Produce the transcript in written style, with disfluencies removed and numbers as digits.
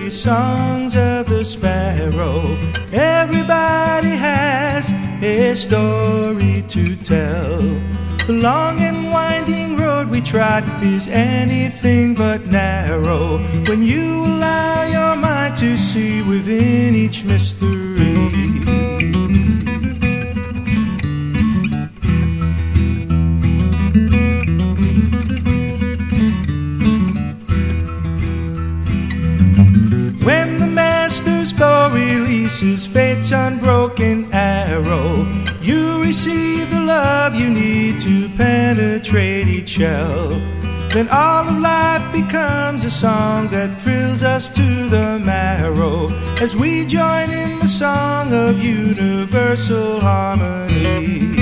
these songs of the Sparrow. Everybody has a story to tell. The long and winding road we trod is anything but narrow when you allow your mind to see within each mystery. When the master's bow releases fate's unbroken arrow, you receive the love you need to penetrate each shell. Then all of life becomes a song that thrills us to the marrow as we join in the song of universal harmony.